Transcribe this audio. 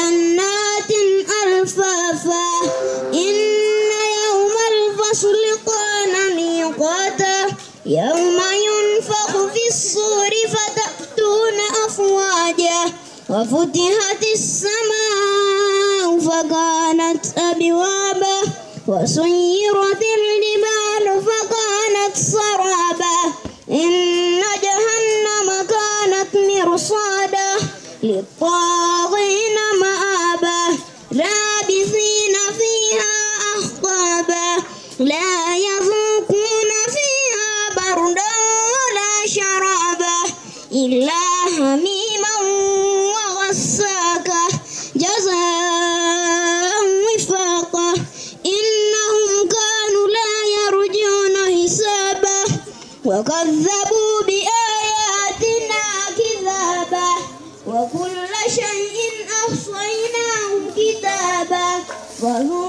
وجنات ألفافا إن يوم الفصل كان ميقاتا يوم ينفخ في الصور فتأتون أفواجا وفتحت السماء فكانت أبوابا وسيرت الجبال فكانت سرابا إن جهنم كانت مرصادا للطاغين مآبا لابثين فيها أحقابا لا يذوقون فيها بردا ولا شرابا إلا حميما وغساقا جزاء وفاقا إنهم كانوا لا يرجون حسابا وكذبوا بآياتنا كذابا وكل شيء أحصيناه كتابا